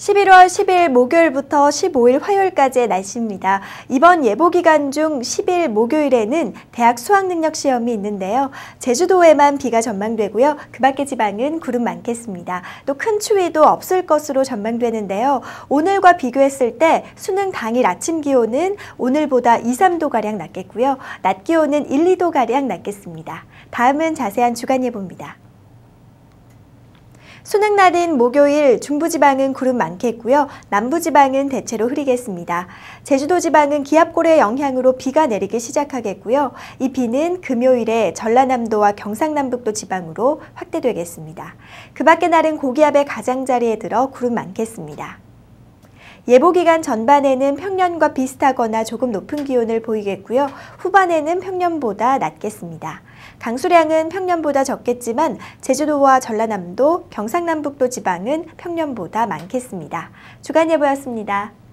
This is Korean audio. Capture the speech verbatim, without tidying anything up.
십일월 십일 목요일부터 십오일 화요일까지의 날씨입니다. 이번 예보기간 중 십일 목요일에는 대학 수학능력 시험이 있는데요. 제주도에만 비가 전망되고요. 그 밖의 지방은 구름 많겠습니다. 또 큰 추위도 없을 것으로 전망되는데요. 오늘과 비교했을 때 수능 당일 아침 기온은 오늘보다 이, 삼도가량 낮겠고요. 낮 기온은 일, 이도가량 낮겠습니다. 다음은 자세한 주간 예보입니다. 수능 날인 목요일 중부지방은 구름 많겠고요. 남부지방은 대체로 흐리겠습니다. 제주도지방은 기압골의 영향으로 비가 내리기 시작하겠고요. 이 비는 금요일에 전라남도와 경상남북도 지방으로 확대되겠습니다. 그 밖의 날은 고기압의 가장자리에 들어 구름 많겠습니다. 예보기간 전반에는 평년과 비슷하거나 조금 높은 기온을 보이겠고요. 후반에는 평년보다 낮겠습니다. 강수량은 평년보다 적겠지만 제주도와 전라남도, 경상남북도 지방은 평년보다 많겠습니다. 주간 예보였습니다.